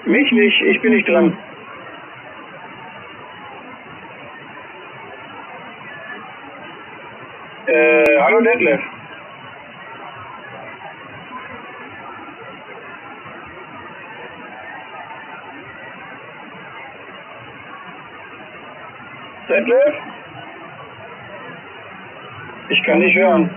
Mich nicht, ich bin nicht dran. Hallo Detlef. Detlef? Ich kann nicht hören.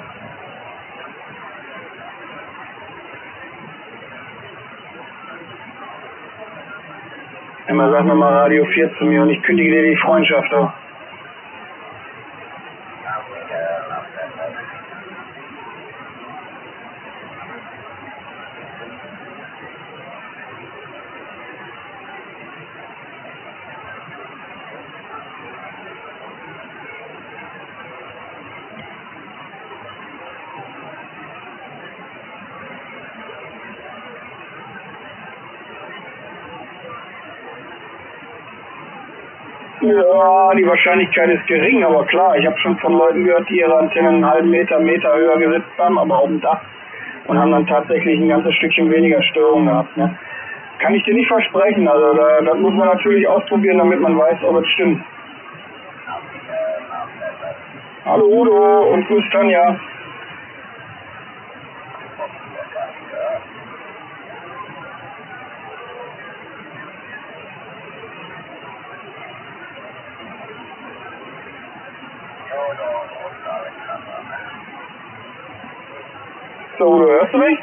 Immer sag mir mal Radio 4 zu mir und ich kündige dir die Freundschaft auf. Ja, die Wahrscheinlichkeit ist gering, aber klar, ich habe schon von Leuten gehört, die ihre Antennen einen halben Meter höher gesetzt haben, aber auf dem Dach und haben dann tatsächlich ein ganzes Stückchen weniger Störung gehabt. Ne? Kann ich dir nicht versprechen, also das muss man natürlich ausprobieren, damit man weiß, ob es stimmt. Hallo Udo und grüß Tanja. So, Udo, hörst du mich?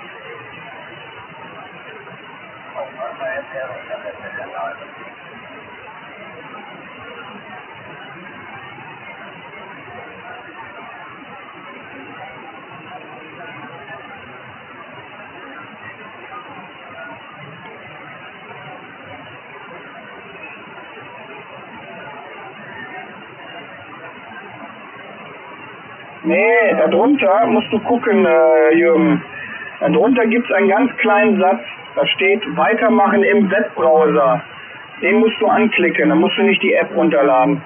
Nee, darunter musst du gucken, Jürgen. Darunter gibt es einen ganz kleinen Satz, da steht Weitermachen im Webbrowser. Den musst du anklicken, dann musst du nicht die App runterladen.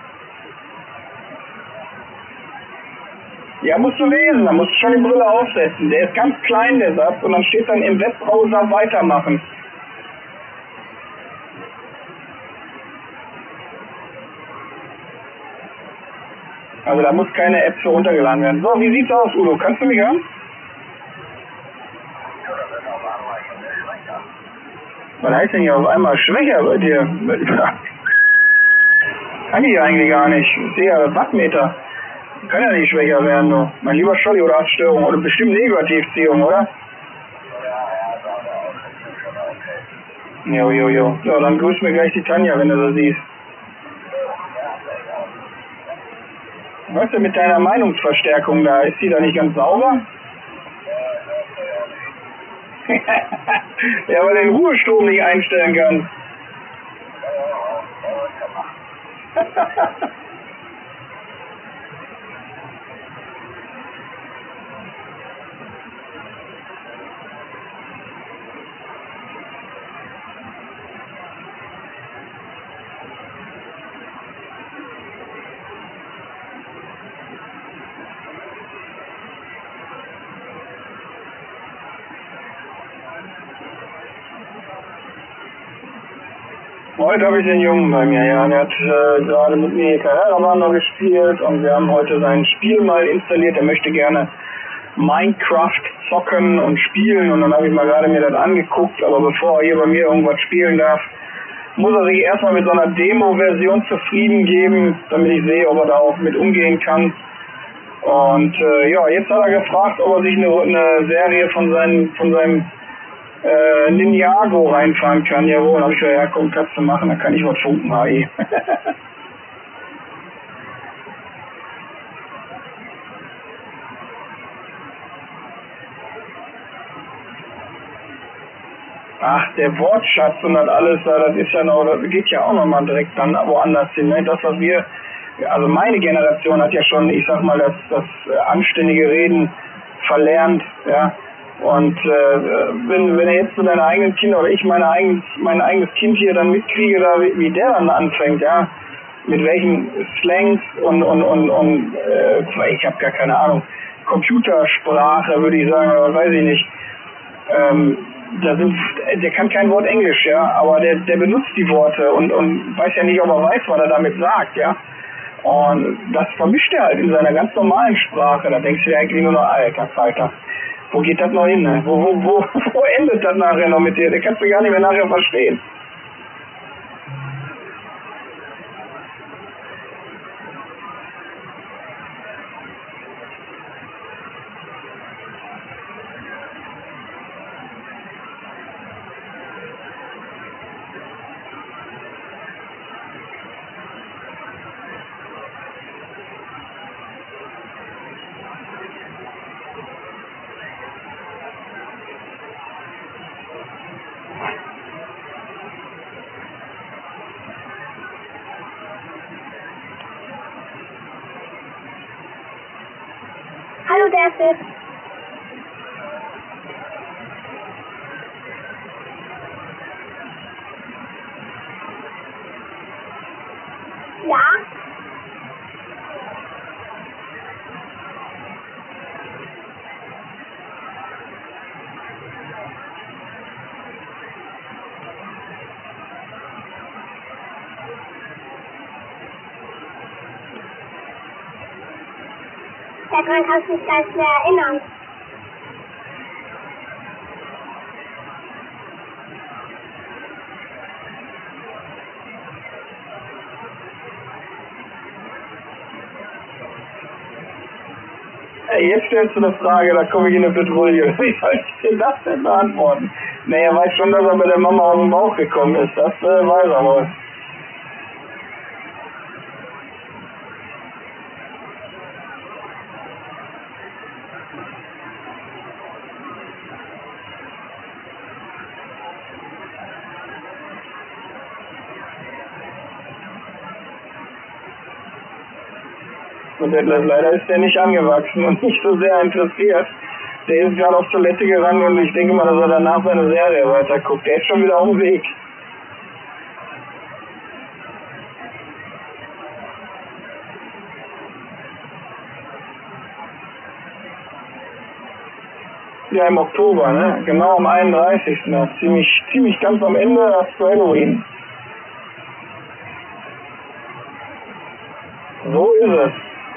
Ja, musst du lesen, dann musst du schon die Brille aufsetzen. Der ist ganz klein, der Satz, und dann steht dann im Webbrowser Weitermachen. Also da muss keine App für runtergeladen werden. So, wie sieht's aus, Udo? Kannst du mich hören? Was heißt denn hier auf einmal schwächer bei dir? Kann ich eigentlich gar nicht. Ich sehe ja Wattmeter. Kann ja nicht schwächer werden, du. Mein lieber Scholli, oder hast Störung? Oder bestimmt Negativziehung, oder? Jo. So, dann grüß mir gleich die Tanja, wenn du das siehst. Was denn mit deiner Meinungsverstärkung da? Ist die da nicht ganz sauber? Ja, weil du den Ruhestrom nicht einstellen kannst. Heute habe ich den Jungen bei mir, ja, der hat gerade mit mir Carrera noch gespielt und wir haben heute sein Spiel mal installiert. Er möchte gerne Minecraft zocken und spielen und dann habe ich mal gerade mir das angeguckt, aber bevor er hier bei mir irgendwas spielen darf, muss er sich erstmal mit so einer Demo-Version zufrieden geben, damit ich sehe, ob er da auch mit umgehen kann. Und ja, jetzt hat er gefragt, ob er sich eine Serie von seinem Ninjago reinfahren kann. Jawohl, habe ich gesagt, ja komm, kannst du machen, dann kann ich was funken, AI. Ach, der Wortschatz und das alles, das ist ja noch, das geht ja auch nochmal direkt dann woanders hin. Ne? Das, was wir, also meine Generation hat ja schon, ich sag mal, das anständige Reden verlernt, ja. Und wenn er jetzt mit seinen eigenen Kindern oder ich mein eigenes Kind hier dann mitkriege, da, wie der dann anfängt, ja, mit welchen Slangs und ich habe gar keine Ahnung, Computersprache würde ich sagen, aber weiß ich nicht, der kann kein Wort Englisch, ja, aber der benutzt die Worte und weiß ja nicht, ob er weiß, was er damit sagt, ja. Und das vermischt er halt in seiner ganz normalen Sprache. Da denkst du dir eigentlich nur noch, alter Falter, wo geht das noch hin? Ne? Wo endet das nachher noch mit dir? Der kannst du gar nicht mehr nachher verstehen. Hallo David. Ja? Daran kannst du mich gar nicht mehr erinnern. Jetzt stellst du eine Frage, da komme ich in eine Bedrohung. Wie soll ich denn das denn beantworten? Er weiß schon, dass er mit der Mama aus dem Bauch gekommen ist. Das weiß er wohl. Und leider ist der nicht angewachsen und nicht so sehr interessiert. Der ist gerade auf Toilette gerannt und ich denke mal, dass er danach seine Serie weiterguckt. Der ist schon wieder auf dem Weg. Ja, im Oktober, ne? Genau am 31. Ziemlich ganz am Ende zu Halloween. So ist es.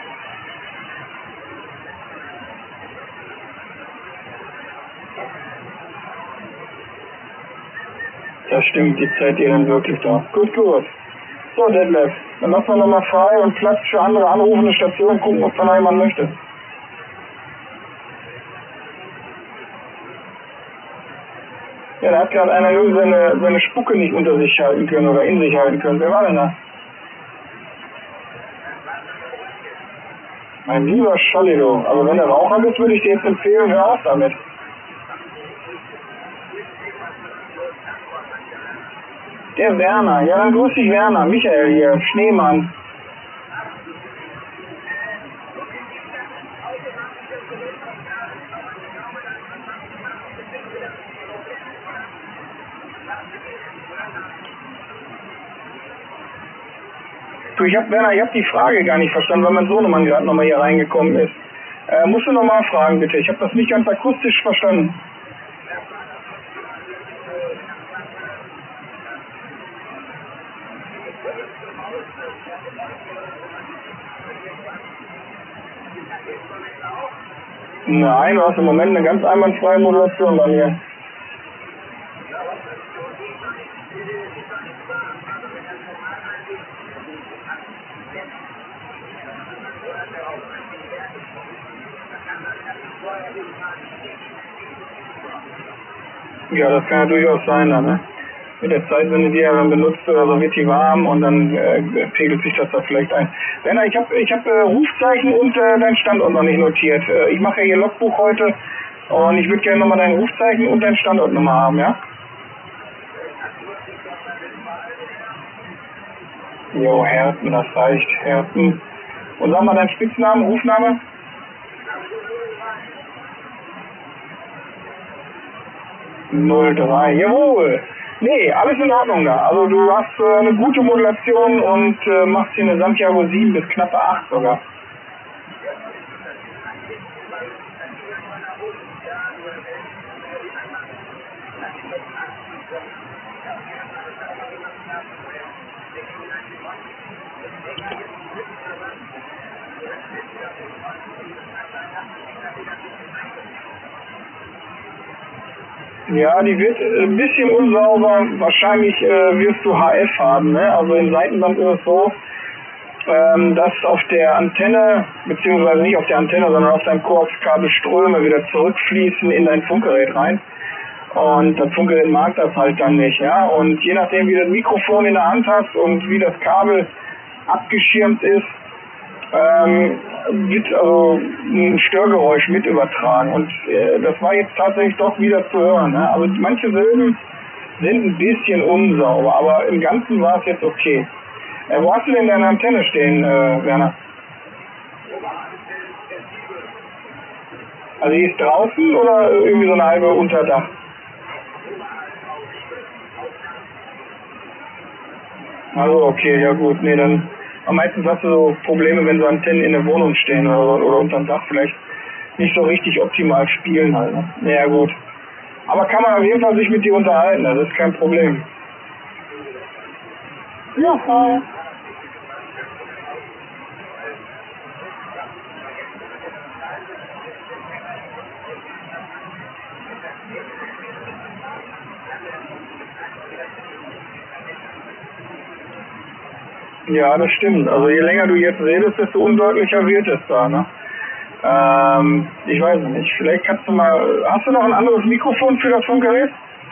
Das stimmt, die Zeit ihr dann wirklich da. Gut. So, Detlef, dann lassen wir nochmal frei und Platz für andere anrufende Stationen, gucken, ob da noch jemand möchte. Ja, da hat gerade einer irgendwie seine Spucke nicht unter sich halten können oder in sich halten können. Wer war denn da? Mein lieber Schollido, also wenn du Raucher bist, würde ich dir jetzt empfehlen, hör auf damit. Der Werner, ja dann grüß dich Werner, Michael hier, Schneemann. Du, Werner, ich hab die Frage gar nicht verstanden, weil mein Sohnemann gerade nochmal hier reingekommen ist. Musst du nochmal fragen, bitte. Ich habe das nicht ganz akustisch verstanden. Nein, du hast im Moment eine ganz einwandfreie Modulation bei mir. Ja, das kann ja durchaus sein, ne? Mit der Zeit, wenn du die ja dann benutzt oder so, wird die warm und dann pegelt sich das da vielleicht ein. Werner, ich hab Rufzeichen und deinen Standort noch nicht notiert. Ich mache ja hier Logbuch heute und ich würde gerne nochmal dein Rufzeichen und deinen Standort nochmal haben, ja? Jo, Herten, das reicht, Herten. Und sag mal deinen Spitznamen, Rufname? #03, jawohl. Nee, alles in Ordnung da. Also du hast eine gute Modulation und machst hier eine Santiago 7 bis knappe 8 sogar. Ja, die wird ein bisschen unsauber. Wahrscheinlich wirst du HF haben. Ne? Also im Seitenband ist es so, dass auf der Antenne, beziehungsweise nicht auf der Antenne, sondern auf deinem Koaxkabel Ströme wieder zurückfließen in dein Funkgerät rein. Und das Funkgerät mag das halt dann nicht. Ja? Und je nachdem, wie du das Mikrofon in der Hand hast und wie das Kabel abgeschirmt ist, wird also ein Störgeräusch mit übertragen. Und das war jetzt tatsächlich doch wieder zu hören. Ne? Also manche Silben sind ein bisschen unsauber, aber im Ganzen war es jetzt okay. Wo hast du denn deine Antenne stehen, Werner? Also die ist draußen oder irgendwie so eine halbe Unterdach? Also okay, ja gut, nee, dann meistens hast du so Probleme, wenn so Antennen in der Wohnung stehen oder unterm Dach vielleicht nicht so richtig optimal spielen halt. Ne? Ja gut. Aber kann man auf jeden Fall sich mit dir unterhalten, das ist kein Problem. Ja, voll. Ja, das stimmt. Also je länger du jetzt redest, desto undeutlicher wird es da, ne? Ich weiß nicht. Vielleicht kannst du mal... Hast du noch ein anderes Mikrofon für das Funkgerät?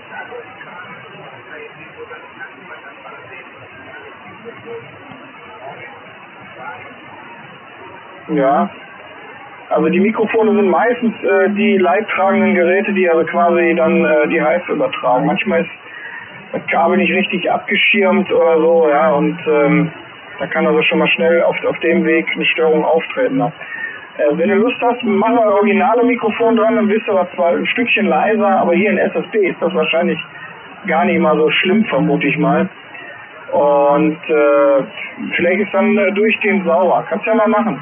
Ja. Also die Mikrofone sind meistens die leidtragenden Geräte, die also quasi dann die HF übertragen. Manchmal ist das Kabel nicht richtig abgeschirmt oder so, ja, und da kann also schon mal schnell auf dem Weg eine Störung auftreten. Ne? Wenn du Lust hast, mach mal das originale Mikrofon dran, dann bist du aber zwar ein Stückchen leiser, aber hier in SSD ist das wahrscheinlich gar nicht mal so schlimm, vermute ich mal. Und vielleicht ist dann durchgehend sauber. Kannst ja mal machen.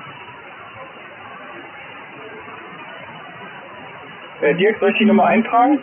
Dirk, soll ich die Nummer eintragen?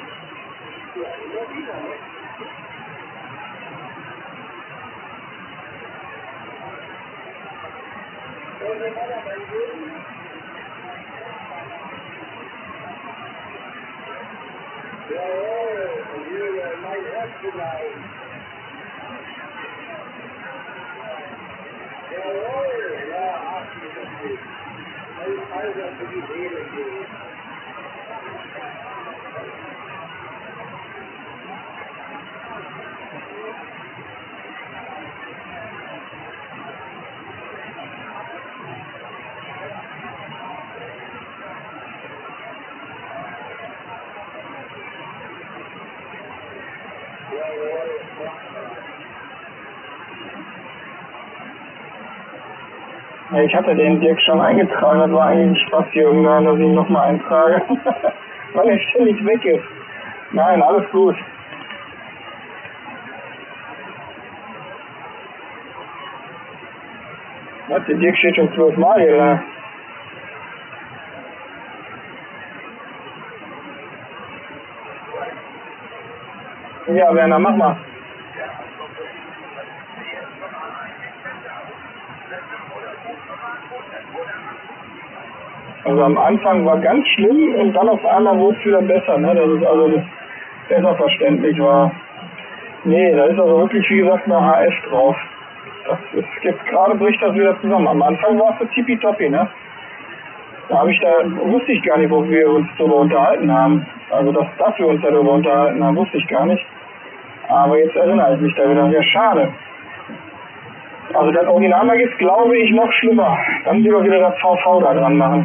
Ja, ich hatte den Dirk schon eingetragen, das war eigentlich ein Spaß hier irgendwann, dass ich ihn nochmal eintrage, weil er ständig weg ist. Nein, alles gut. Was, der Dirk steht schon 12 Mal hier, oder? Ja, Werner, mach mal. Also am Anfang war ganz schlimm und dann auf einmal wurde es wieder besser, ne? Dass es also besser verständlich war. Nee, da ist also wirklich, wie gesagt, eine HF drauf. Das ist, jetzt gerade bricht das wieder zusammen. Am Anfang war es so tippitoppi, ne? Wusste ich gar nicht, wo wir uns darüber unterhalten haben. Also, dass wir uns darüber unterhalten haben, wusste ich gar nicht. Aber jetzt erinnere ich mich da wieder. Ja, schade. Also, das Original ist, glaube ich, noch schlimmer. Dann lieber wieder das VV da dran machen.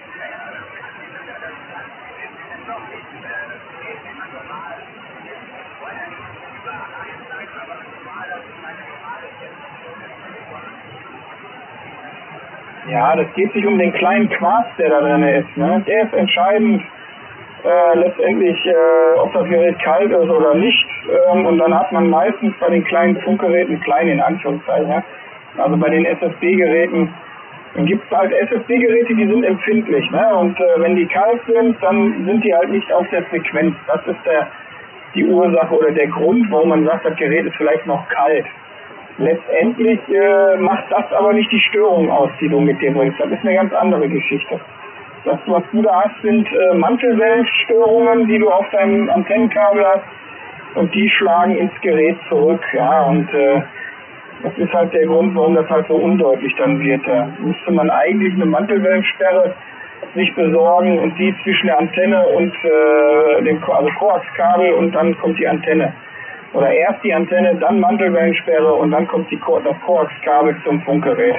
Ja, das geht sich um den kleinen Quarz, der da drin ist. Ne? Der ist entscheidend letztendlich, ob das Gerät kalt ist oder nicht. Und dann hat man meistens bei den kleinen Funkgeräten, klein in Anführungszeichen, ja? Also bei den SSD-Geräten, dann gibt es halt SSD-Geräte, die sind empfindlich. Ne? Und wenn die kalt sind, dann sind die halt nicht auf der Frequenz. Das ist die Ursache oder der Grund, warum man sagt, das Gerät ist vielleicht noch kalt. Letztendlich macht das aber nicht die Störung aus, die du mit dir bringst. Das ist eine ganz andere Geschichte. Das, was du da hast, sind Mantelwellenstörungen, die du auf deinem Antennenkabel hast, und die schlagen ins Gerät zurück. Ja, und das ist halt der Grund, warum das halt so undeutlich dann wird. Da müsste man eigentlich eine Mantelwellensperre sich besorgen und die zwischen der Antenne und dem Koaxkabel, und dann kommt die Antenne. Oder erst die Antenne, dann Mantelwellensperre und dann kommt das Koaxkabel zum Funkgerät.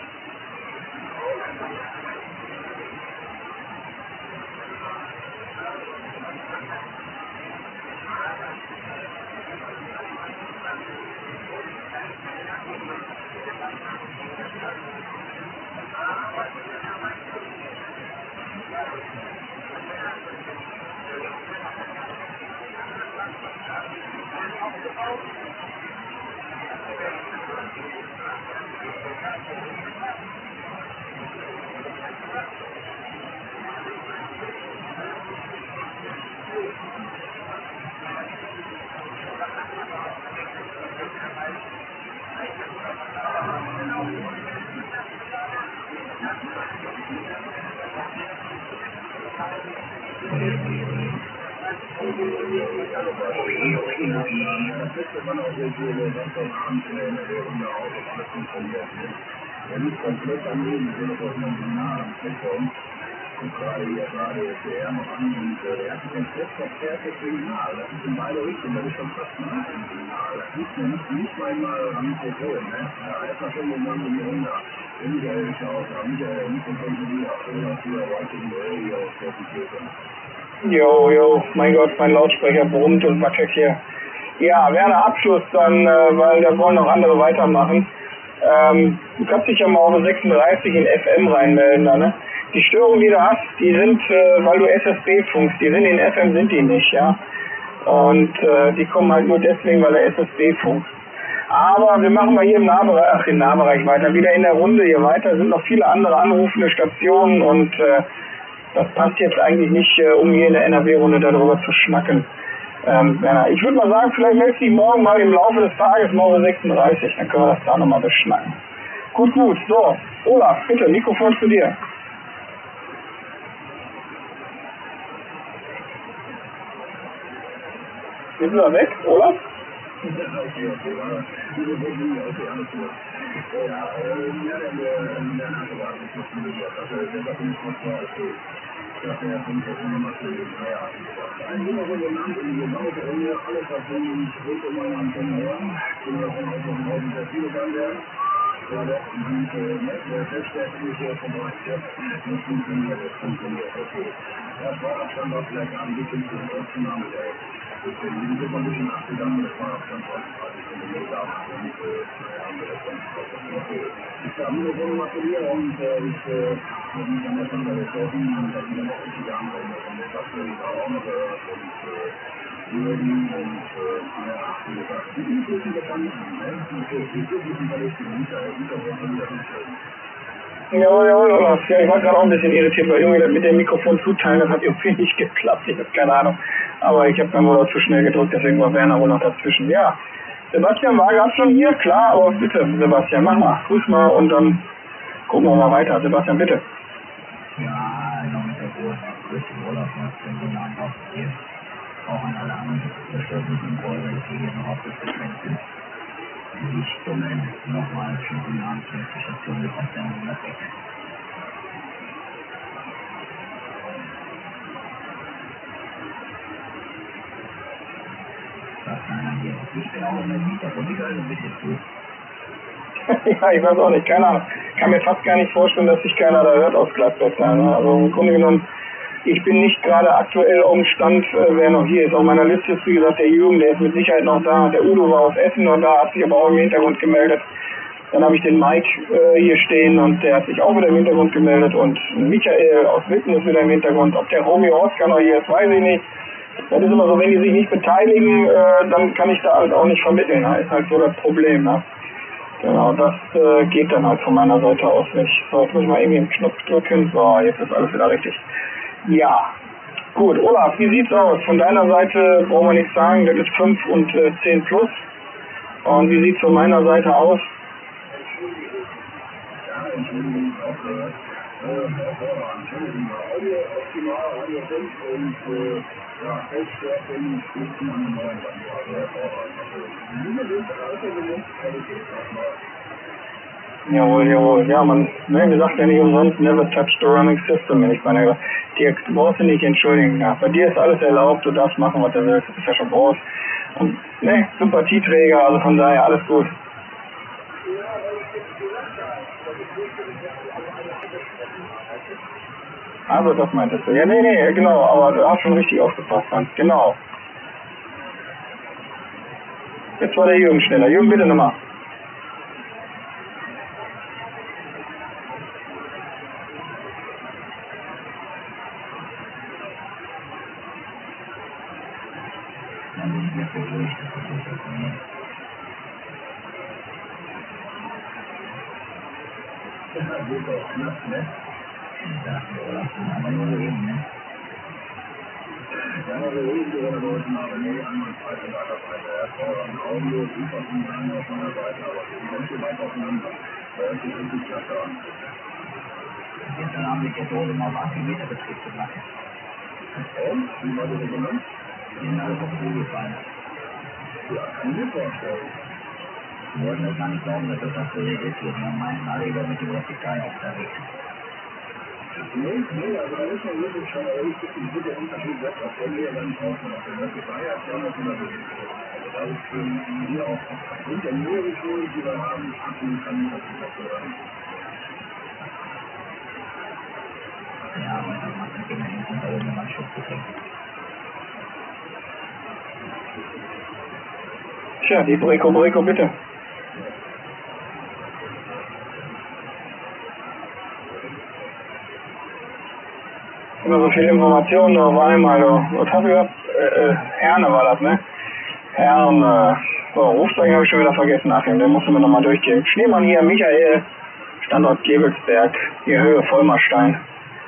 Jo, mein Gott, mein Lautsprecher brummt und wackelt hier. Ja, Werner, Abschluss dann, weil da wollen noch andere weitermachen. Du kannst dich ja mal auf 36 in FM reinmelden, da, ne? Die Störungen, die du hast, die sind, weil du SSB funkst, die sind in FM, sind die nicht, ja. Und die kommen halt nur deswegen, weil du SSB funkst. Aber wir machen mal hier im Nahbereich weiter, wieder in der Runde hier weiter, sind noch viele andere anrufende Stationen, und das passt jetzt eigentlich nicht, um hier in der NRW-Runde darüber zu schnacken. Ich würde mal sagen, vielleicht meldest du dich morgen mal im Laufe des Tages, morgen 36, dann können wir das da nochmal beschnacken. Gut, so, Olaf, bitte, Mikrofon zu dir. Bist du da weg, Olaf? Jawohl, Olaf. Ja, ich war gerade auch ein bisschen irritiert, weil irgendwie das mit dem Mikrofon zuteilen, das hat irgendwie nicht geklappt. Ich habe keine Ahnung. Aber ich habe dann wohl auch zu schnell gedrückt, deswegen war Werner wohl noch dazwischen. Ja, Sebastian war gerade schon hier, klar, aber bitte, Sebastian, mach mal. Grüß mal und dann gucken wir mal weiter. Sebastian, bitte. Ja, auch an alle anderen beschäftigten Bäume, die hier noch auf der Frequenz sind. Die Stimmen nochmal für die Station mit auf der 106. Ich bin auch in der Hintergrund, ich höre ein bisschen zu. Ja, ich weiß auch nicht, keine Ahnung. Ich kann mir fast gar nicht vorstellen, dass sich keiner da hört aus Gladbeck. Ne? Also im Grunde genommen, ich bin nicht gerade aktuell auf dem Stand, wer noch hier ist. Auf meiner Liste ist, wie gesagt, der Jürgen, der ist mit Sicherheit noch da. Der Udo war aus Essen noch da, hat sich aber auch im Hintergrund gemeldet. Dann habe ich den Mike hier stehen und der hat sich auch wieder im Hintergrund gemeldet. Und Michael aus Witten ist wieder im Hintergrund. Ob der Romeo Oskar noch hier ist, weiß ich nicht. Das ist immer so, wenn die sich nicht beteiligen, dann kann ich da halt auch nicht vermitteln. Das ist halt so das Problem. Ne? Genau, das geht dann halt von meiner Seite aus nicht. So, jetzt muss ich mal irgendwie einen Knopf drücken. So, jetzt ist alles wieder richtig. Ja, Gut, Olaf, wie sieht's aus? Von deiner Seite brauchen wir nichts sagen, das ist 5 und 10 plus. Und wie sieht's von meiner Seite aus? Ja, Entschuldigung, auch hervorragend. Audio optimal, Audio 5 und Feldstärken spitzen an den neuen Band. Also hervorragend. Diese sind außergewöhnlich Qualität erstmal. Jawohl. Ja, man gesagt ja nicht umsonst, never touch the running system. Ich meine, Dirk, du brauchst dich nicht entschuldigen. Ja, bei dir ist alles erlaubt, du darfst machen, was du willst. Das ist ja schon groß. Und Sympathieträger, also von daher alles gut. Also das meintest du. Ja, nee, genau, aber du hast schon richtig aufgepasst, Hans. Genau. Jetzt war der Jürgen schneller. Jürgen, bitte nochmal. Dann bin ich mir beruhigt, dass das so funktioniert. Ja, gut, auch knapp, ne? Ich dachte, Olaf, aber nur reden, ne? Ja, wir reden darüber wollten, aber nee, einwandfrei von deiner Seite. Hervorragend. Audio, super von deiner Seite, aber wir sind ganz so weit auseinander. Hört sich richtig klasse an. Gestern Abend mit der Dose mal auf 8 Meter Betrieb gemacht. Und? Wie war die Resonanz? Die sind alle auf den Boden gefallen. Ja, kann ich mir vorstellen. Wir wollten das gar nicht glauben, dass das auch so registriert wird. Wir meinen alle über mit dem Vertikal unterwegs. Nee, also da ist man wirklich schon ein guter Unterschied weg, auf der wir dann nicht rausgemacht haben. Das ist daher schon noch wieder bewegt. Also da ist wir auch aufgrund der Mühe geschuldet, die wir haben, abnehmen können, dass wir das hören. Ja, aber das macht den Kindern nicht unter irgendwann Schutz gekriegt. Tja, die Breco, bitte. Immer so viele Informationen auf einmal. Was hast du gesagt? Herne war das, ne? Herne. So, Rufzeichen habe ich schon wieder vergessen, Achim. Den mussten wir nochmal durchgehen. Schneemann hier, Michael. Standort Gebelsberg. Hier Höhe Vollmerstein.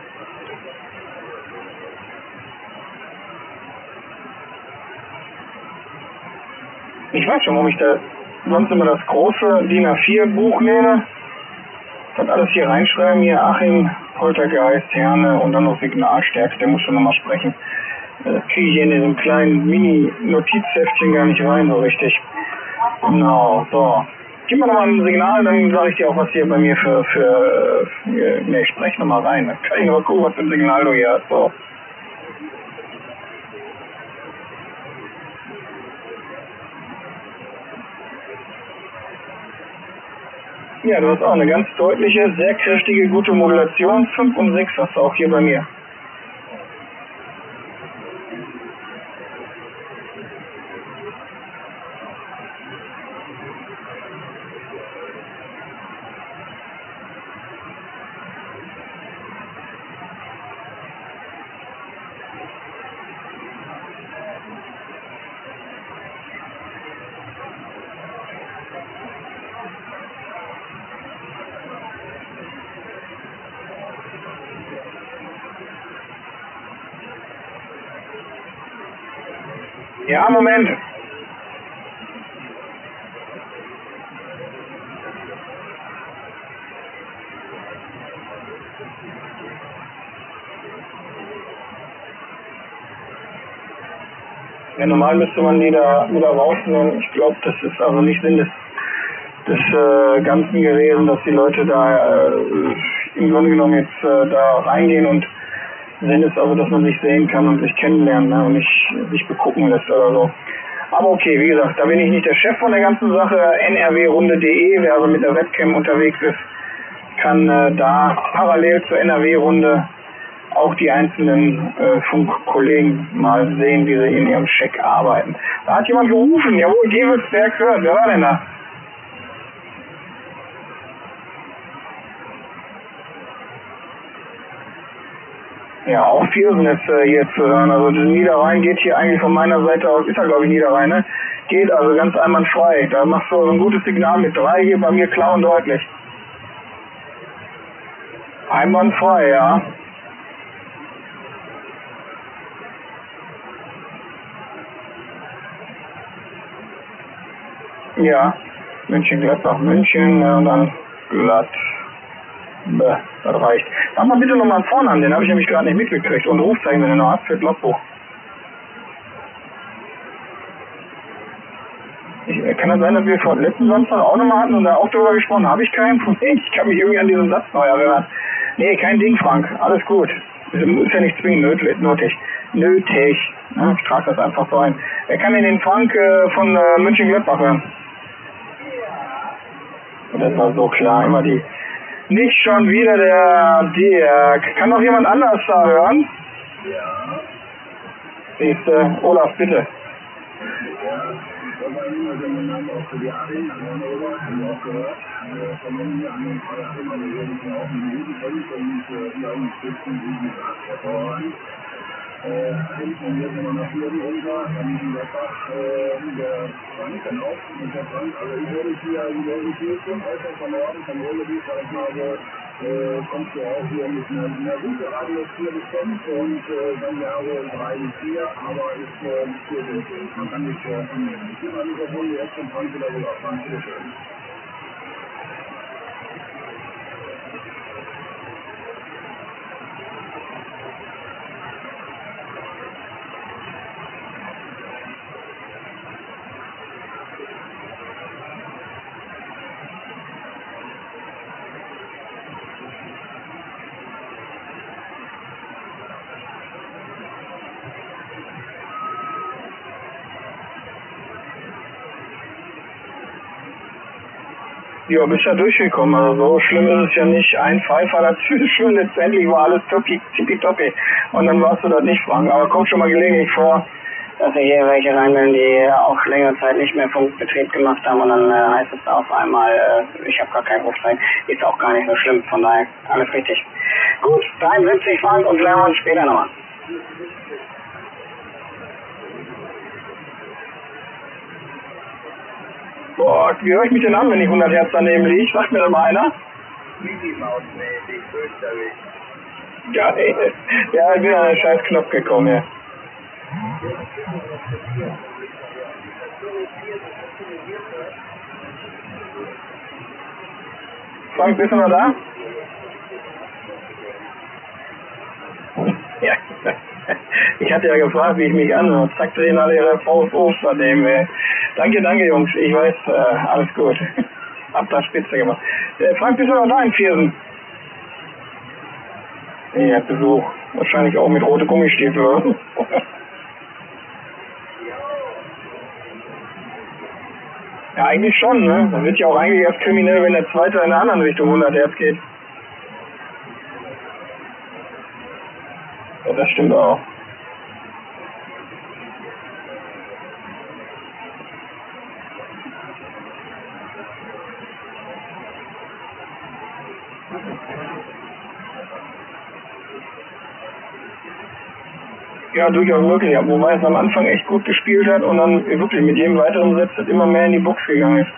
Ich weiß schon, warum ich da sonst immer das große DIN A4 Buch nehme. Das alles hier reinschreiben. Hier Achim, Poltergeist, Herne und dann noch Signalstärke. Der muss schon nochmal sprechen. Das kriege ich hier in diesem kleinen Mini-Notizheftchen gar nicht rein so richtig. Genau, so. Gib mir nochmal ein Signal, dann sage ich dir auch, was hier bei mir ich spreche nochmal rein. Dann kann ich noch mal gucken, was für ein Signal du hier hast. So. Ja, du hast auch eine ganz deutliche, sehr kräftige, gute Modulation. 5 und 6 hast du auch hier bei mir. Ja, Moment. Ja, normal müsste man die da wieder rausnehmen. Ich glaube, das ist also nicht Sinn des Ganzen gewesen, dass die Leute da im Grunde genommen jetzt da reingehen und Sinn ist also, dass man sich sehen kann und sich kennenlernen, ne, und nicht sich begucken lässt oder so. Aber okay, wie gesagt, da bin ich nicht der Chef von der ganzen Sache. nrwrunde.de, wer also mit der Webcam unterwegs ist, kann da parallel zur NRW-Runde auch die einzelnen Funkkollegen mal sehen, wie sie in ihrem Check arbeiten. Da hat jemand gerufen, jawohl, Gebelsberg hört. Wer war denn da? Ja, auch Viersen ist hier zu hören. Also Niederrhein geht hier eigentlich von meiner Seite aus, ist ja glaube ich Niederrhein, ne? Geht also ganz einwandfrei. Da machst du ein gutes Signal mit 3 hier bei mir klar und deutlich. Einwandfrei, ja. Ja, München, Gladbach, München und dann Gladbach. Das reicht. Sag mal bitte nochmal einen Vornamen, den habe ich nämlich gerade nicht mitgekriegt. Und Rufzeichen, wenn du noch hast, für Logbuch. Kann das sein, dass wir vor letzten Samstag auch nochmal hatten und da auch drüber gesprochen? Habe ich keinen? Ich kann mich irgendwie an diesen Satz neu erinnern. Nee, kein Ding, Frank. Alles gut. Ist ja nicht zwingend nötig. Ja, ich trage das einfach so ein. Wer kann denn den Frank von München-Gladbach hören? Das war so klar. Immer die. Nicht schon wieder der Dirk. Kann noch jemand anders da hören? Ja. Siehste, Olaf, bitte. Das war immer der Name auch für die Arena, Hannover, haben wir auch gehört. Von hier an den Arena, wir werden ja auch einen guten Punkt und bleiben stützen, wie gesagt, hervorragend. Hinten hier sind wir noch hier runter, dann müssen wir der Frank dann auch mit der Frank, also ich würde hier schon äußerst von Norden, von Ruhrgebiet, sag ich mal so, kommst du auch hier mit einer guten Radius 4 bestimmt und dann Jahre 3 bis 4, aber ist hier durch. Man kann nicht annehmen. Ich gebe mal Mikrofon jetzt von Frank wieder rüber. Frank, bitte schön. Ja, bist ja durchgekommen, also so schlimm ist es ja nicht. Ein Pfeifer dazwischen, letztendlich war alles tippitoppi. Und dann warst du das nicht, Frank. Aber kommt schon mal gelegentlich vor, dass wir hier welche reinmelden, die auch längere Zeit nicht mehr Funkbetrieb gemacht haben. Und dann heißt es auf einmal, ich habe gar kein Rufzeichen. Ist auch gar nicht so schlimm, von daher alles richtig. Gut, 73 Frank und klären wir uns später nochmal. Boah, wie höre ich mich denn an, wenn ich 100 Hertz daneben liege? Sagt mir das mal einer? Mickey Mouse mäßig, fürchterlich. Geil. Ja, ich bin an den scheiß Knopf gekommen, ja. Frank, bist du noch da? Ja. Ich hatte ja gefragt, wie ich mich anhöre. Zack, drehen alle ihre VFOs daneben, ey. Danke, Jungs. Ich weiß, alles gut. Hab da Spitze gemacht. Frank, bist du noch da in Viersen? Nee, hat Besuch. Wahrscheinlich auch mit rote Gummistiefel, oder? Ja, eigentlich schon, ne? Man wird ja auch eigentlich erst kriminell, wenn der Zweite in der anderen Richtung 100 Hertz geht. Ja, das stimmt auch. Ja, durchaus möglich, wobei es am Anfang echt gut gespielt hat und dann wirklich mit jedem weiteren Satz immer mehr in die Box gegangen ist.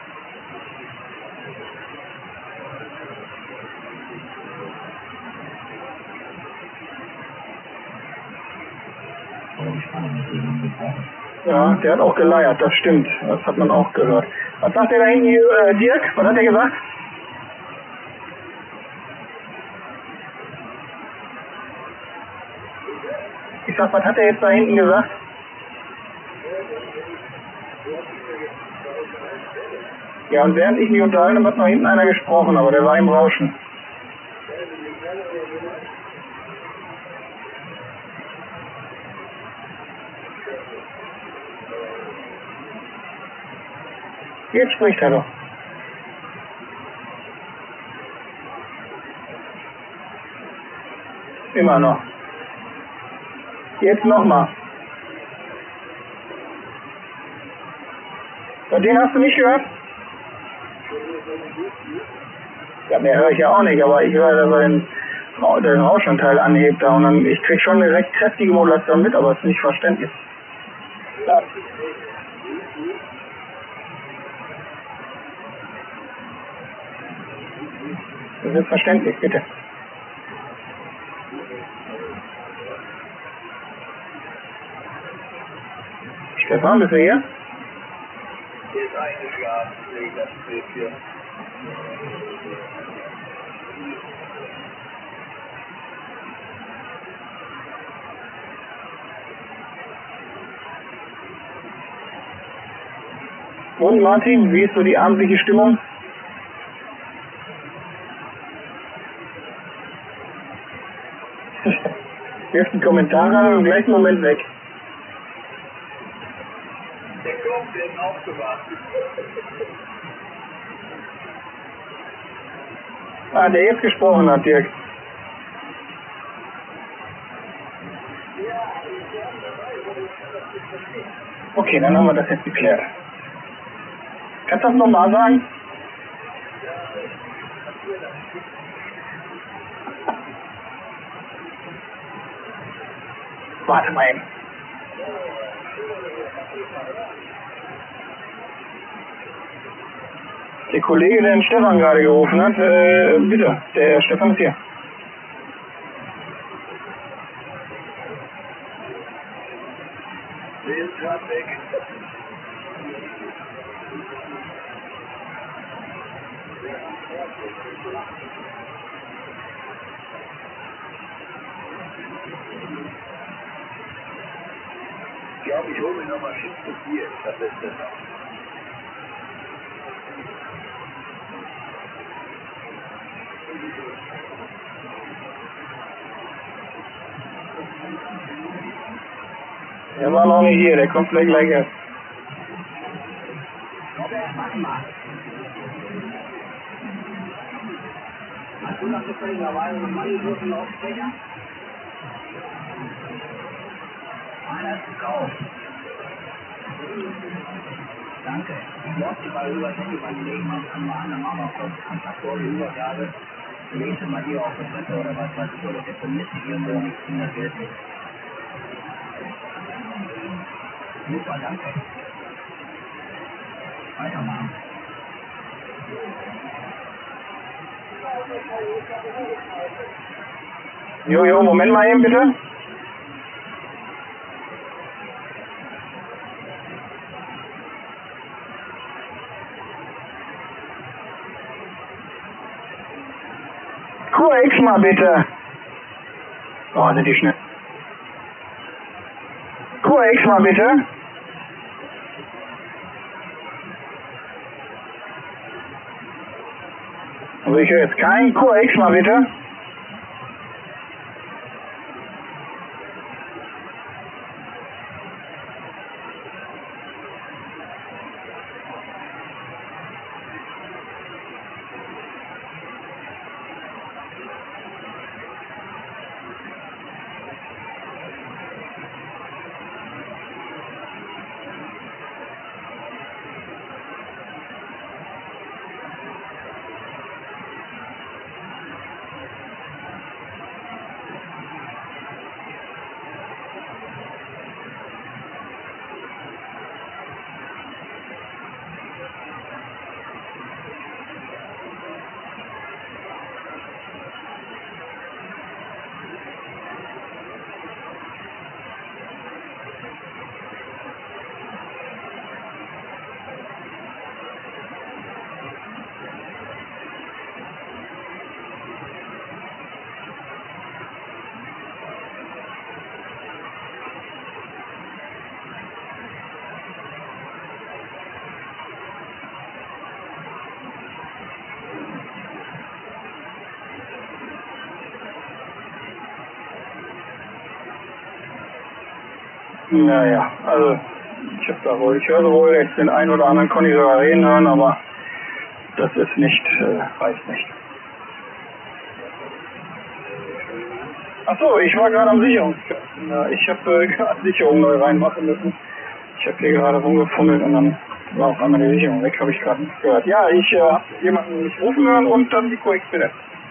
Ja, der hat auch geleiert, das stimmt. Das hat man auch gehört. Was sagt der da hinten, Dirk? Was hat er gesagt? Ich sag, was hat er jetzt da hinten gesagt? Ja, und während ich mich unterhalten habe, hat noch hinten einer gesprochen, aber der war im Rauschen. Jetzt spricht er doch. Immer noch. Jetzt nochmal. Bei den hast du nicht gehört? Ja, mehr höre ich ja auch nicht, aber ich höre, dass er den Rauschanteil anhebt da und dann, ich krieg schon eine recht kräftige Modulation mit, aber es ist nicht verständlich. Ja. Das ist verständlich, bitte. Stefan, bist du hier? ist eingeschlafen, sehe ich das Bildchen. Und Martin, wie ist so die abendliche Stimmung? Wirft die Kommentare an und im gleichen Moment weg. Der kommt, der ist aufgewacht. Ah, der jetzt gesprochen hat, Dirk. Okay, dann haben wir das jetzt geklärt. Kannst du das nochmal sagen? Warte mal eben. Der Kollege, der den Stefan gerade gerufen hat, bitte, der Stefan ist hier. Der ist gerade weg. Ich glaube, ich hole mir nochmal Schiff zu viel. Das ist besser. Der war noch nicht hier, der kommt vielleicht gleich erst. Robert, mach mal. Hast du noch zufälligerweise einen großen Lautsprecher? Einer ist gekauft. Danke. Ich laufe dir mal über das Handy bei Gelegenheit an der Mama kurz Kontakt vor die Übergabe. Lese mal hier auf das Wetter oder was weiß ich, oder deponiert sich irgendwo nichts in der Welt. Super, danke. Weitermachen. Jojo, Moment mal eben bitte. QX mal bitte. Oh, sind die schnell. QX mal bitte. Also ich höre jetzt keinen QX mal bitte. Naja, also ich höre wohl jetzt den einen oder anderen Conny sogar reden hören, aber das ist nicht, reicht nicht. Achso, ich war gerade am Sicherungskasten. Ja, ich habe gerade Sicherung neu reinmachen müssen. Ich habe hier gerade rumgefummelt und dann war auf einmal die Sicherung weg, habe ich gerade nicht gehört. Ja, ich habe jemanden mich rufen hören und dann die QX bitte.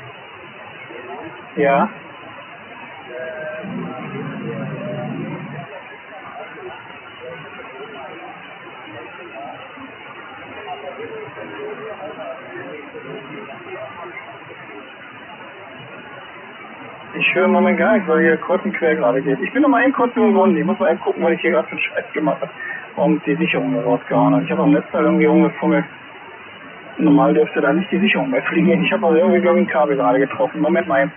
Ja. Ich höre im Moment gar nichts, weil hier kurz und quer gerade geht. Ich bin noch mal eben kurz im Grund. Ich muss mal eben gucken, weil ich hier gerade für einen Scheiß gemacht habe. und die Sicherung rausgehauen hat. Ich habe am letzten Mal irgendwie rumgefummelt. Normal dürfte da nicht die Sicherung mehr fliegen. Ich habe aber irgendwie, glaube ich, ein Kabel gerade getroffen. Moment mal.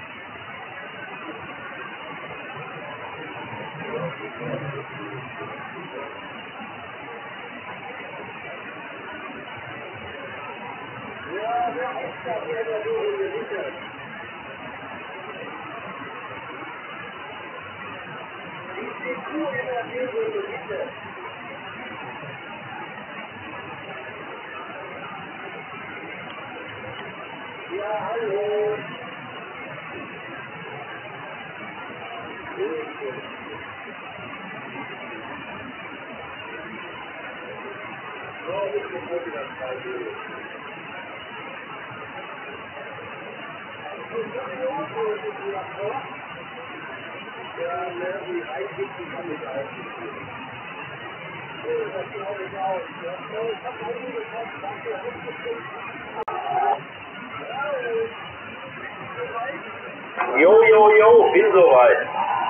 Jo, bin soweit.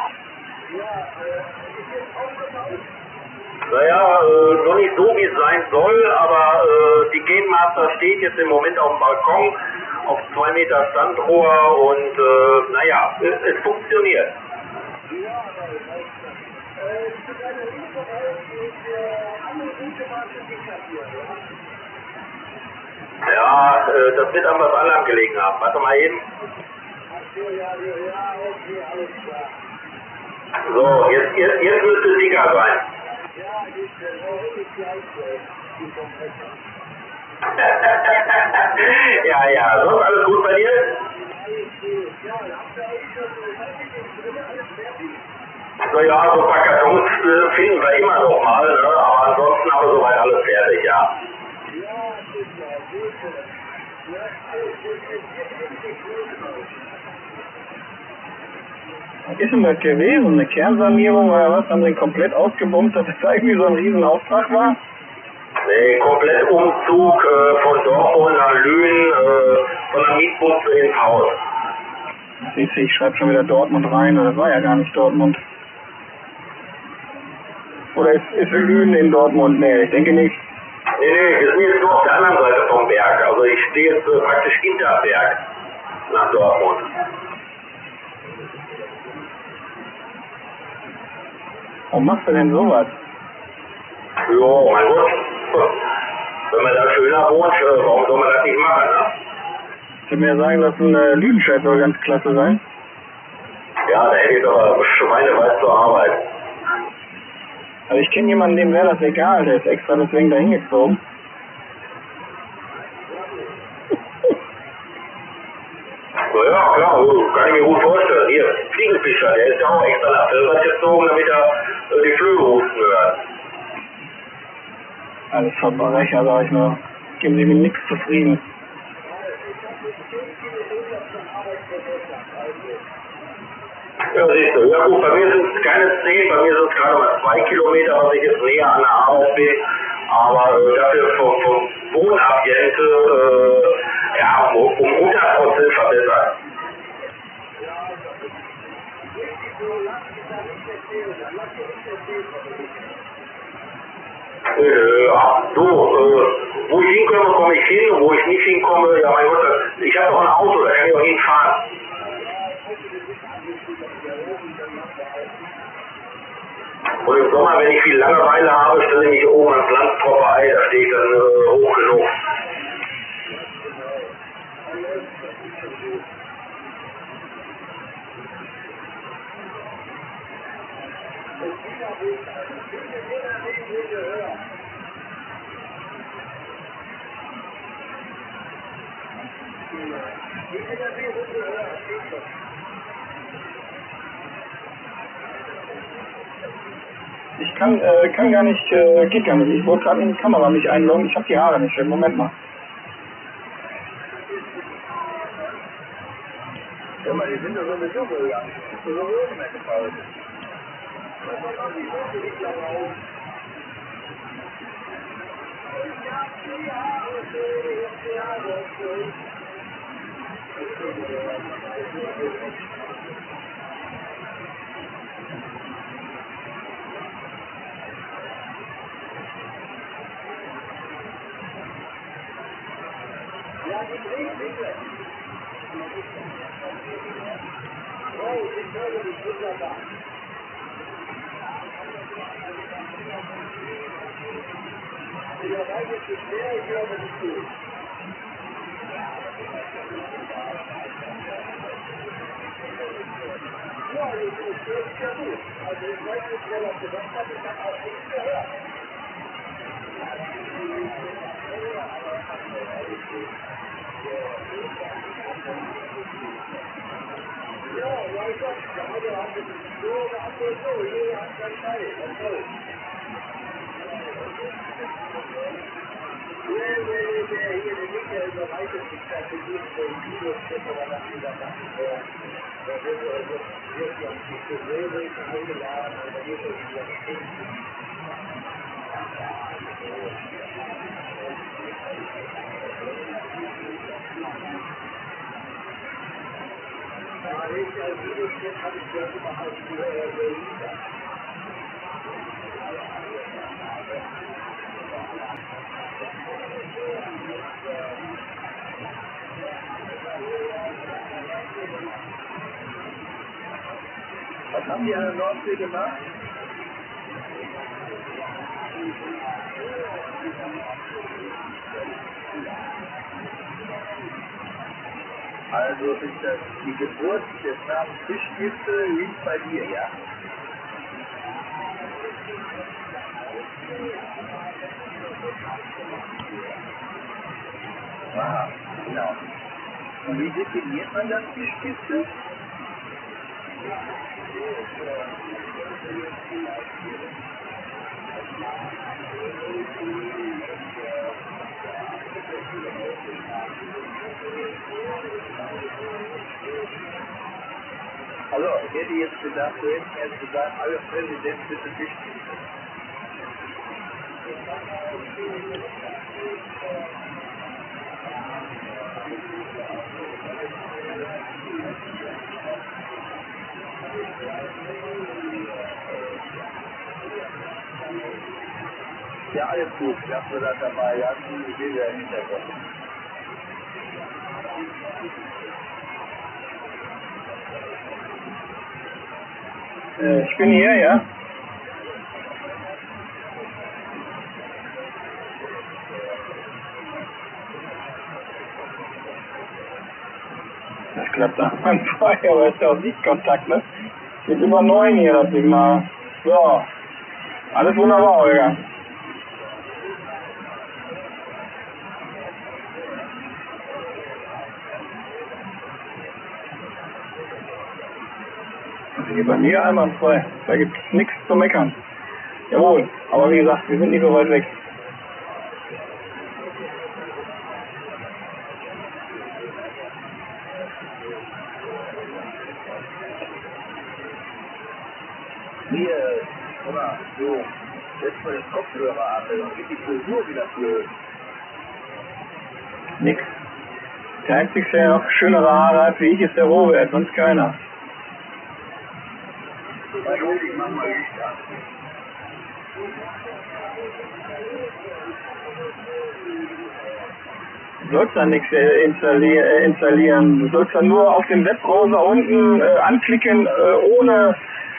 Naja, noch nicht so, wie es sein soll, aber die Game Master steht jetzt im Moment auf dem Balkon, auf 2 Meter Standrohr und naja, es funktioniert. Ja, das wird an was anderem gelegen haben. Warte mal eben. So, jetzt müsste es sicher sein. Ja, sonst alles gut bei dir? Naja, so ein paar Kartons finden wir immer noch mal, ne? Aber ansonsten haben wir soweit alles fertig, ja. Was ist denn das gewesen? Eine Kernsanierung oder was? Haben sie komplett ausgebombt, dass das irgendwie so ein Riesenauftrag war? Nee, komplett Umzug von Dortmund nach Lünen, von der Mietbude ins Haus. Siehst du, ich schreibe schon wieder Dortmund rein, das war ja gar nicht Dortmund. Oder ist Lünen in Dortmund? Nee, ich denke nicht. Nee, wir sind jetzt nur auf der anderen Seite vom Berg. Also ich stehe jetzt praktisch hinter Berg nach Dortmund. Warum machst du denn sowas? Jo, mein Gott. Wenn man da schöner wohnt, warum soll man das nicht machen, ne? Ich würde mir sagen lassen, Lüdenscheid soll ganz klasse sein. Ja, da hätte ich aber schweineweit zur Arbeit. Also ich kenne jemanden, dem wäre das egal, der ist extra deswegen da hingezogen. Ja, klar, kann ich mir gut vorstellen. Hier, Fliegenfischer, der ist ja auch extra nach Filbert gezogen, damit er die Flöhe husten hört. Alles Verbrecher, sag ich nur. Geben Sie mir nichts zufrieden. Ja, siehst du. Ja gut, bei mir sind es keine 10, bei mir sind es gerade mal 2 Kilometer, was ich jetzt näher an der Arbeit bin. Aber dafür vom Wohnambiente ja, um 100% verbessert. Ja, so, wo ich hinkomme, komme ich hin, wo ich nicht hinkomme, ja mein Gott, ich habe doch ein Auto, da kann ich auch hinfahren. Und im Sommer, wenn ich viel Langeweile habe, stelle ich mich oben ans Land vorbei, da stehe ich dann hoch genug. Ich kann gar nicht, geht gar nicht. Ich wollte gerade in die Kamera mich einloggen, ich habe die Haare nicht schön. Moment mal. Ja, aber die sind ja sowieso gegangen. Das ist sowieso nicht mehr gefallen. Was haben die an der Nordsee gemacht? Also ist das die Geburt des Namens Fischgipfel liegt bei dir, ja? Aha, genau. Und wie definiert man das Fischgipfel? Also, ich hätte jetzt gedacht, du hättest jetzt gesagt, alle Präsidenten bitte Fischgipfel. Ja, alles gut, ich hab mir das dabei, ja, ich sehe ja im Hintergrund. Ich bin hier, ja. Das klappt am Anfang, aber ist ja auch Sichtkontakt, ne? Geht über 9 hier, das Signal. So. Alles wunderbar, Holger. Also hier bei mir einwandfrei. Da gibt es nichts zu meckern. Jawohl, aber wie gesagt, wir sind nicht so weit weg. Hier, oder so, setzt mal den Kopfhörer ab, dann geht die Frisur wieder blöd. Nix. Der einzige, der noch schönere Haare hat wie ich, ist der Robert, sonst keiner. Ich mach mal Licht an. Du sollst da nichts installieren. Du sollst dann nur auf dem Webbrowser unten anklicken, ohne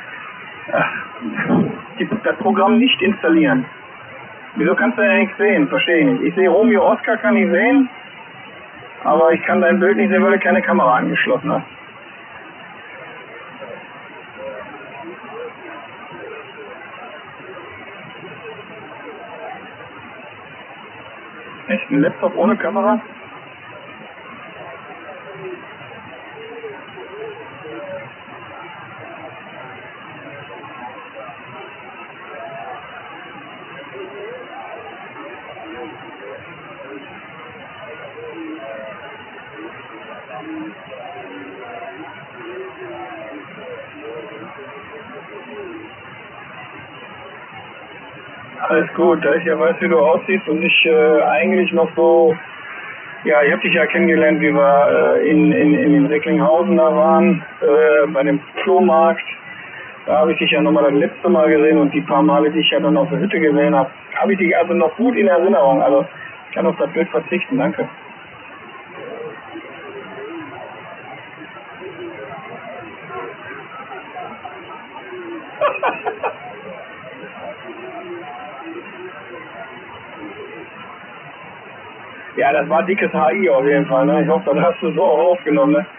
das Programm nicht installieren. Wieso kannst du denn nichts sehen? Verstehe ich nicht. Ich sehe Romeo Oscar, kann ich sehen, aber ich kann dein Bild nicht sehen, weil du keine Kamera angeschlossen hast. Echt, ein Laptop ohne Kamera? Alles gut, da ich ja weiß, wie du aussiehst und ich eigentlich noch so, ja, ich habe dich ja kennengelernt, wie wir in Recklinghausen da waren, bei dem Flohmarkt. Da habe ich dich ja nochmal das letzte Mal gesehen und die paar Male, die ich ja dann auf der Hütte gesehen habe, habe ich dich also noch gut in Erinnerung. Also ich kann auf das Bild verzichten, danke. Ja, das war dickes HI auf jeden Fall, ne? Ich hoffe, das hast du so auch aufgenommen, ne?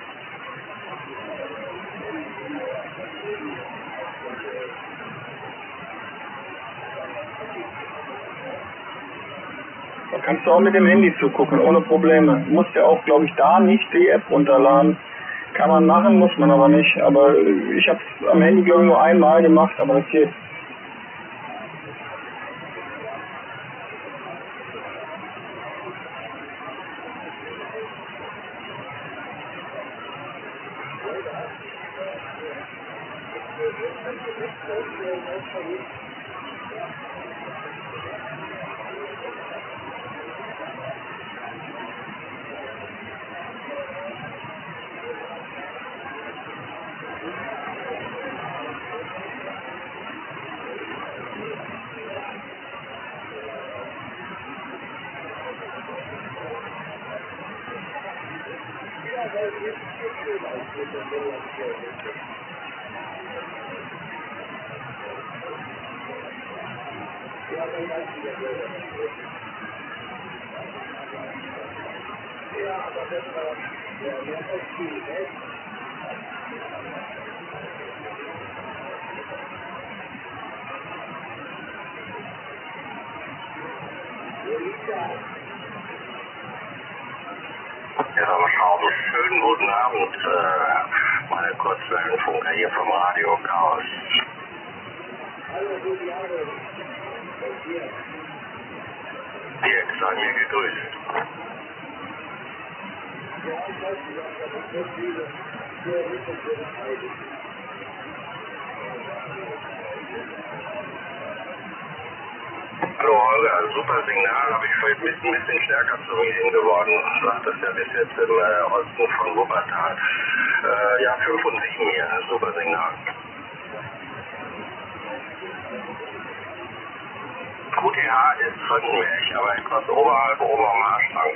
Da kannst du auch mit dem Handy zugucken, ohne Probleme. Du musst ja auch, glaube ich, da nicht die App runterladen. Kann man machen, muss man aber nicht. Aber ich habe es am Handy, glaube ich, nur einmal gemacht, aber das geht. Ja, Schrauben, schönen guten Abend, meine Kurzwellenfunker hier vom Radio Chaos. Dirk, sei mir gegrüßt. Hallo Holger, super Signal, habe ich vorhin ein bisschen stärker zu mir geworden. Sagt das ja bis jetzt im Osten von Wuppertal. Ja, 5 und 7 hier, super Signal. QTH ist Frittenberg, aber etwas oberhalb oben am Marschbank.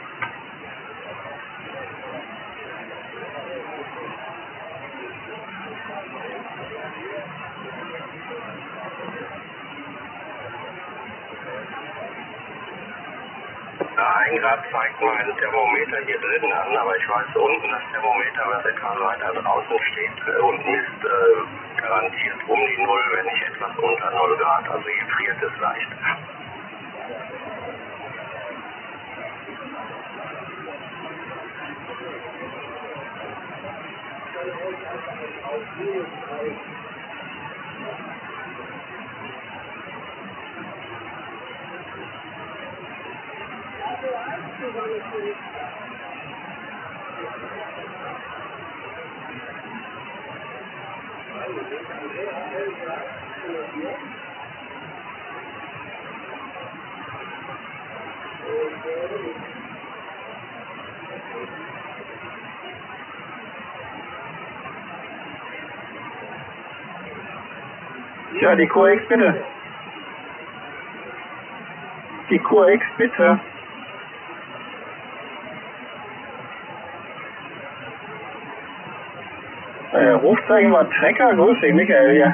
Ja, 1 Grad zeigt mein Thermometer hier drin an, aber ich weiß unten das Thermometer, was etwas weiter draußen steht und misst garantiert um die 0, wenn nicht etwas unter 0 Grad, also hier friert es leicht. Ja, die QX bitte. Die QX bitte. Rufzeichen war Trecker, grüß dich, Michael hier.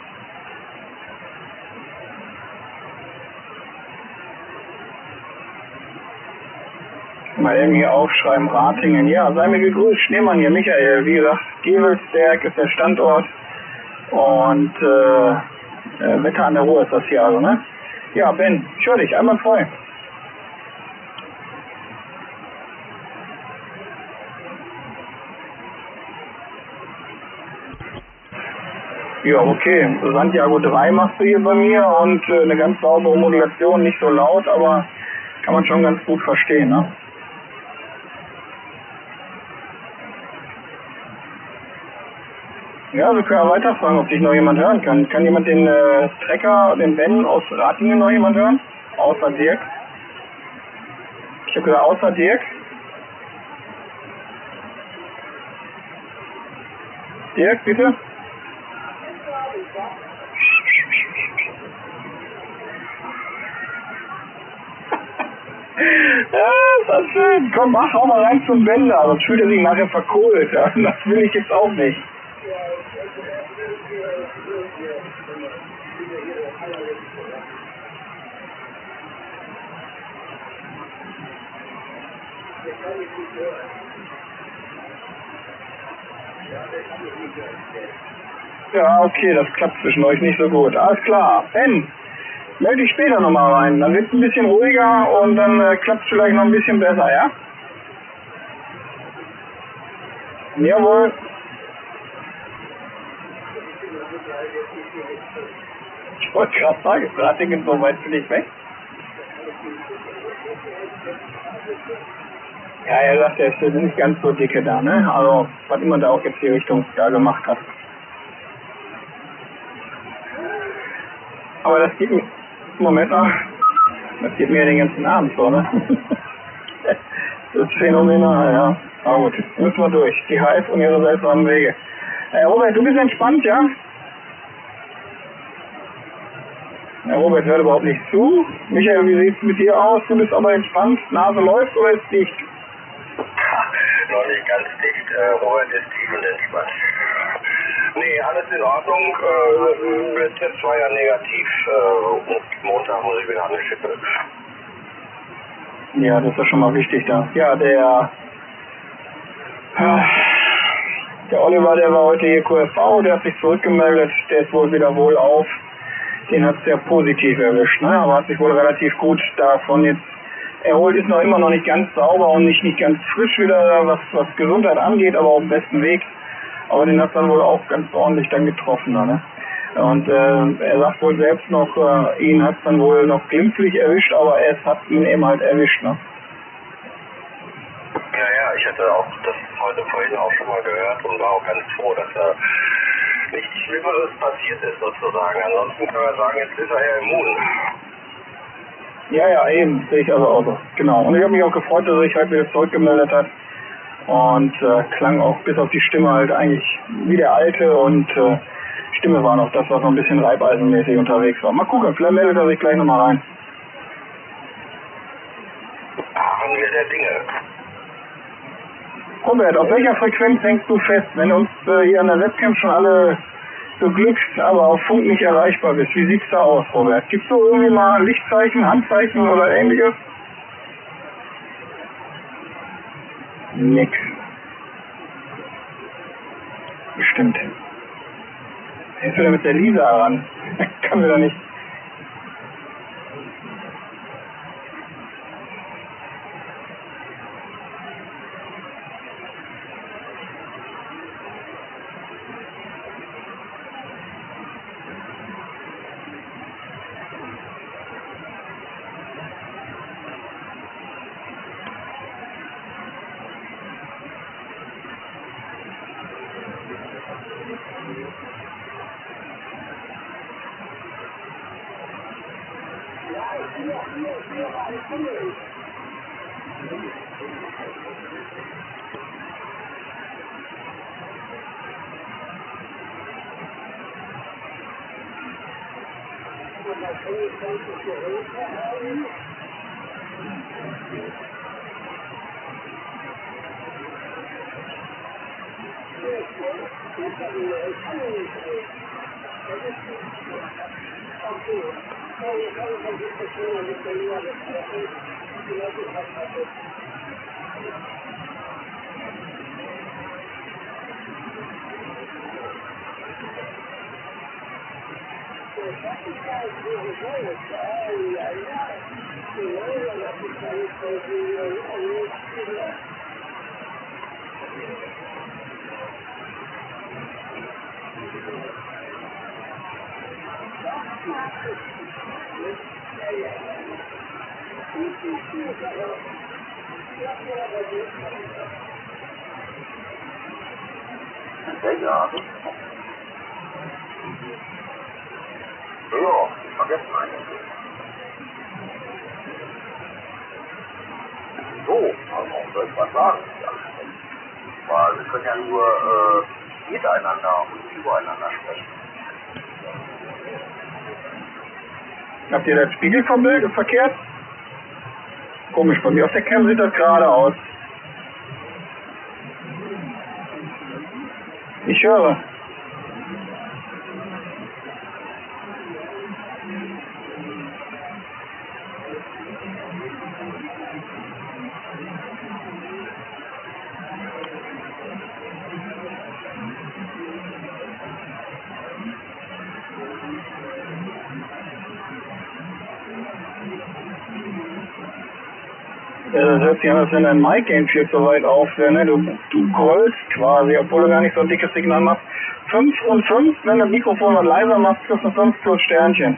Mal irgendwie aufschreiben, Ratingen. Ja, sei mir gegrüßt, Schneemann hier, Michael. Wie gesagt, Gevelsberg ist der Standort. Und Wetter an der Ruhr ist das hier also, ne? Ja, Ben, ich höre dich, einmal voll. Ja, okay. Santiago 3 machst du hier bei mir und eine ganz saubere Modulation, nicht so laut, aber kann man schon ganz gut verstehen, ne? Ja, wir können ja weiterfragen, ob dich noch jemand hören kann. Kann jemand den Trecker, den Ben aus Ratingen noch jemand hören? Außer Dirk? Ich habe gesagt, außer Dirk? Dirk, bitte? Ja, das ist schön. Komm, mach auch mal rein zum Bänder, sonst fühlt er sich nachher verkohlt. Ja? Das will ich jetzt auch nicht. Ja, okay, das klappt zwischen euch nicht so gut. Alles klar. Ben, melde dich später nochmal rein. Dann wird es ein bisschen ruhiger und dann klappt es vielleicht noch ein bisschen besser, ja? Jawohl. Ich wollte gerade sagen, ist Ratingen so weit für dich weg? Ja, er sagt, er ist nicht ganz so dicke da, ne? Also, was immer da auch jetzt die Richtung da gemacht hat. Aber das geht mir, Moment mal, das geht mir den ganzen Abend so, ne? Das ist phänomenal, ja. Aber gut, müssen wir durch. Die Hive und ihre seltsamen Wege. Robert, du bist entspannt, ja? Robert hört überhaupt nicht zu. Michael, wie sieht es mit dir aus? Du bist aber entspannt. Nase läuft oder ist dicht? Noch nicht ganz dicht. Robert ist tiefenentspannt. Nee, alles in Ordnung. Test war ja negativ. Montag muss ich wieder an die Schippe. Ja, das ist ja schon mal wichtig da. Ja, der Oliver, der war heute hier QFV, der hat sich zurückgemeldet, der ist wohl wieder wohlauf. Den hat es sehr positiv erwischt, ne? Aber hat sich wohl relativ gut davon jetzt erholt, ist noch immer noch nicht ganz sauber und nicht ganz frisch wieder, was Gesundheit angeht, aber auf dem besten Weg. Aber den hat dann wohl auch ganz ordentlich dann getroffen, ne? Und er sagt wohl selbst noch, ihn hat es dann wohl noch glimpflich erwischt, aber es hat ihn eben halt erwischt, ne? Ja, ich hatte auch das vorhin auch schon mal gehört und war auch ganz froh, dass da nichts Schlimmeres passiert ist sozusagen. Ansonsten können wir sagen, jetzt ist er ja immun. Ja, eben, sehe ich also auch so. Genau. Und ich habe mich auch gefreut, dass er sich halt wieder zurückgemeldet hat. Und klang auch bis auf die Stimme halt eigentlich wie der alte und Stimme war noch das, was noch ein bisschen reibeisenmäßig unterwegs war. Mal gucken, vielleicht meldet er sich gleich nochmal rein. Harren wir der Dinge. Robert, auf welcher Frequenz hängst du fest, wenn uns hier an der Webcam schon alle beglückt, aber auf Funk nicht erreichbar bist? Wie sieht's da aus, Robert? Gibt's so irgendwie mal Lichtzeichen, Handzeichen oder ähnliches? Nix. Bestimmt. Jetzt wieder mit der Lisa ran. Kann wieder nicht. Ja, vergessen eigentlich. So, also soll ich was sagen? Weil wir können ja nur miteinander und übereinander sprechen. Habt ihr das Spiegelverbild verkehrt? Komisch, bei mir auf der Cam sieht das gerade aus. Ich höre. Ja, das hört sich an, als wenn dein Mic-Gain viel zu weit auf wäre, ne? Du grollst quasi, obwohl du gar nicht so ein dickes Signal machst. 5 und 5, wenn du das Mikrofon was leiser machst, kriegst du 5 plus Sternchen.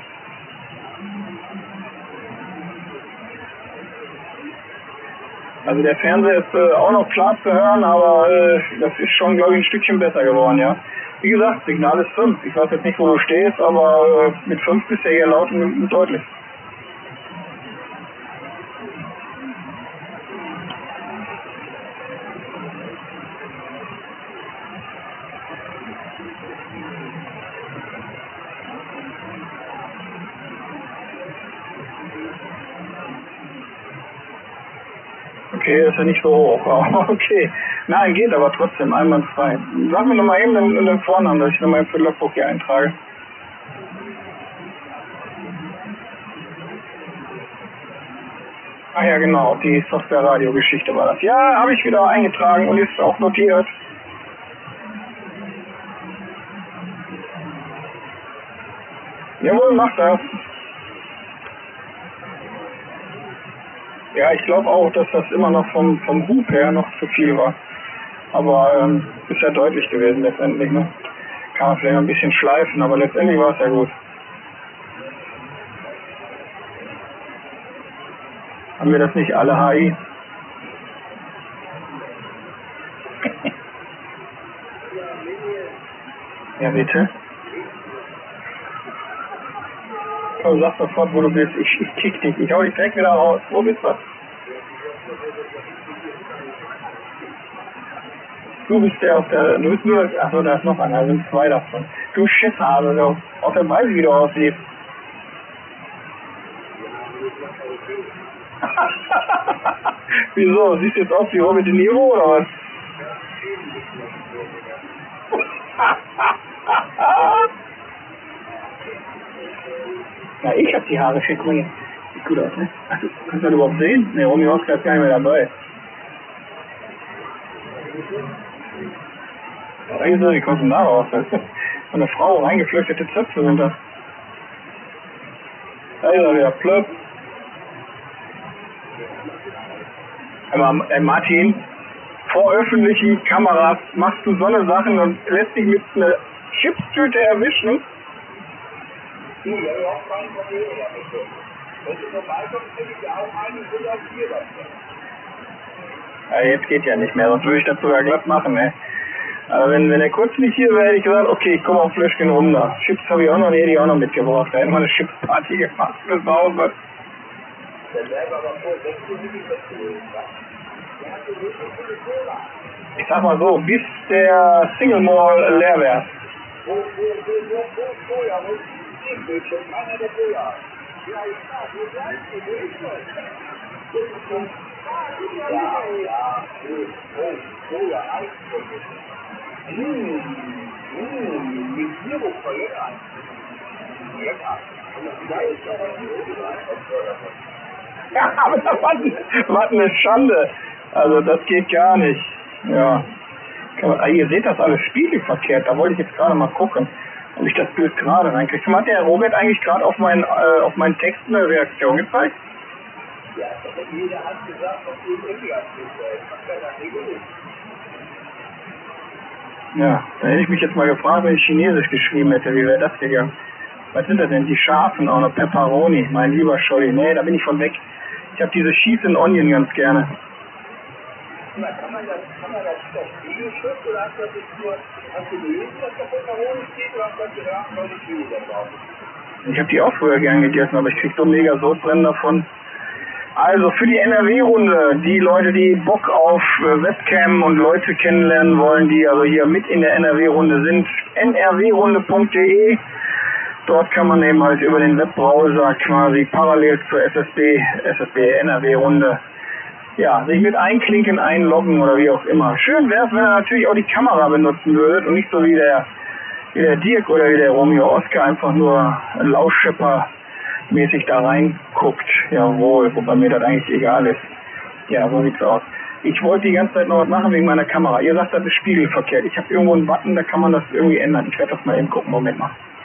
Also der Fernseher ist auch noch klar zu hören, aber das ist schon, glaube ich, ein Stückchen besser geworden, ja. Wie gesagt, Signal ist 5. Ich weiß jetzt nicht, wo du stehst, aber mit 5 bist du ja hier laut und deutlich. Okay, ist ja nicht so hoch. Okay. Nein, geht aber trotzdem einwandfrei. Sag mir nochmal eben den Vornamen, dass ich nochmal für Logbuch hier eintrage. Ah ja, genau, die Software-Radio-Geschichte war das. Ja, habe ich wieder eingetragen und ist auch notiert. Jawohl, mach das. Ja, ich glaube auch, dass das immer noch vom Hub her noch zu viel war. Aber ist ja deutlich gewesen letztendlich, ne? Kann man vielleicht ein bisschen schleifen, aber letztendlich war es ja gut. Haben wir das nicht alle, HI? Ja, bitte. Komm, sag sofort, wo du bist. Ich kick dich. Ich hau dich direkt wieder raus. Wo bist du? Du bist der auf der... Du bist nur... Achso, da ist noch einer. Da sind 2 davon. Du Schisshase, du. Auf der Weise, wie du aussiehst. Wieso? Siehst du jetzt aus wie Robert De Niro, oder was? Ja, ich hab die Haare schick, Junge. Sieht gut aus, ne? Ach, du kannst das überhaupt sehen? Ne, Romy Oscar ist gar nicht mehr dabei. Ja, wie kommst du denn da raus? Von der Frau reingeflüchtete Zöpfe sind das. Da ist er wieder, plöpp. Aber Martin, vor öffentlichen Kameras machst du so eine Sachen und lässt dich mit einer Chipstüte erwischen. Du, ja, überhaupt kein Problem damit. Wenn du vorbeikommst, kriege ich ja auch einen und auf 4 dafür. Ja, jetzt geht ja nicht mehr, sonst würde ich das sogar glatt machen, ne? Aber wenn er kurz nicht hier wäre, hätte ich gesagt, okay, komm auf Fläschchen rum da. Chips habe ich auch noch, die hätte ich auch noch mitgebracht. Da hätten wir eine Chips-Party gemacht bis nach Hause. Der wäre aber vor 6 Minuten gewesen, ja? Der hat wirklich viele Cola. Ich sag mal so, bis der Single Mall leer wäre. Wo, ja, wo ist die Bildschirm? Keiner der Cola. Ja, ich sag, wo bleibst du? Wo ist das? Ja, Cola, Eiscreme. Mit Zero lecker. Lecker. Ja, aber das war eine Schande. Also das geht gar nicht. Ja. Ihr seht das alles spiegelverkehrt. Da wollte ich jetzt gerade mal gucken, ob ich das Bild gerade reinkriege. Hat der Robert eigentlich gerade auf meinen Text eine Reaktion gezeigt? Ja, jeder hat gesagt, was du im Handy hast. Ja, da hätte ich mich jetzt mal gefragt, wenn ich Chinesisch geschrieben hätte, wie wäre das gegangen? Was sind das denn? Die Schafen, auch noch Pepperoni, mein lieber Scholli. Nee, da bin ich von weg. Ich habe diese Cheese and Onion ganz gerne. Kann man das auf Spiegelschrift oder hast du gelesen, dass da Pepperoni steht oder hast du gedacht, weil die Spiegel da drauf? Ich habe die auch früher gern gegessen, aber ich krieg so mega Sodbrennen davon. Also für die NRW-Runde, die Leute, die Bock auf Webcam und Leute kennenlernen wollen, die also hier mit in der NRW-Runde sind, nrwrunde.de. Dort kann man eben halt über den Webbrowser quasi parallel zur SSB NRW-Runde ja, sich mit einklinken, einloggen oder wie auch immer. Schön wäre es, wenn ihr natürlich auch die Kamera benutzen würdet und nicht so wie der Dirk oder wie der Romeo Oscar einfach nur Lauschschepper-mäßig da reinguckt. Jawohl, wobei mir das eigentlich egal ist. Ja, so sieht's aus. Ich wollte die ganze Zeit noch was machen wegen meiner Kamera. Ihr sagt, das ist spiegelverkehrt. Ich habe irgendwo einen Button, da kann man das irgendwie ändern. Ich werde das mal eben gucken. Moment mal.